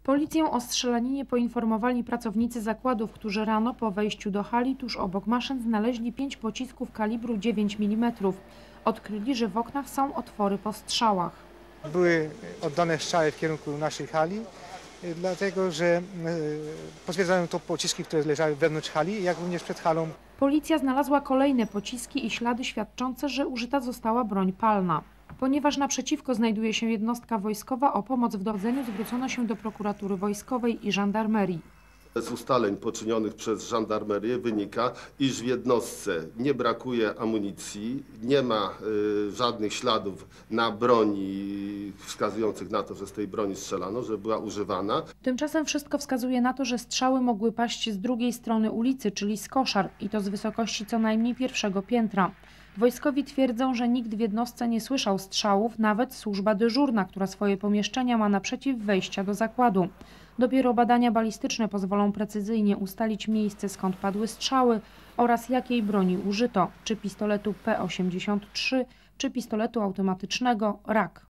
Policję o strzelaninie poinformowali pracownicy zakładów, którzy rano po wejściu do hali tuż obok maszyn znaleźli 5 pocisków kalibru 9 mm. Odkryli, że w oknach są otwory po strzałach. Były oddane strzały w kierunku naszej hali, dlatego że potwierdzają to pociski, które leżały wewnątrz hali, jak również przed halą. Policja znalazła kolejne pociski i ślady świadczące, że użyta została broń palna. Ponieważ naprzeciwko znajduje się jednostka wojskowa, o pomoc w dochodzeniu zwrócono się do prokuratury wojskowej i żandarmerii. Z ustaleń poczynionych przez żandarmerię wynika, iż w jednostce nie brakuje amunicji, nie ma żadnych śladów na broni wskazujących na to, że z tej broni strzelano, że była używana. Tymczasem wszystko wskazuje na to, że strzały mogły paść z drugiej strony ulicy, czyli z koszar, i to z wysokości co najmniej pierwszego piętra. Wojskowi twierdzą, że nikt w jednostce nie słyszał strzałów, nawet służba dyżurna, która swoje pomieszczenia ma naprzeciw wejścia do zakładu. Dopiero badania balistyczne pozwolą precyzyjnie ustalić miejsce, skąd padły strzały oraz jakiej broni użyto, czy pistoletu P83, czy pistoletu automatycznego RAK.